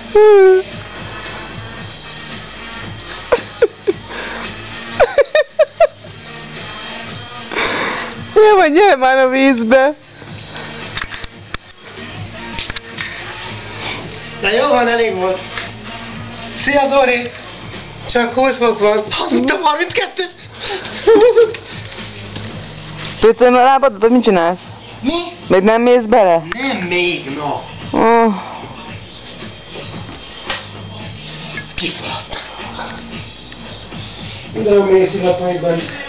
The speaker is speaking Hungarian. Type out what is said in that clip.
Gyere már a vízbe! Na jó van, elég volt. Szia Dori! Csak 20 fok van. Hazudtam 32! Töltöm a lábadat, vagy mit csinálsz? Mi? Még nem mész bele? Nem még, no. Oh. Kifaladt. Ide a mész illatmaidban.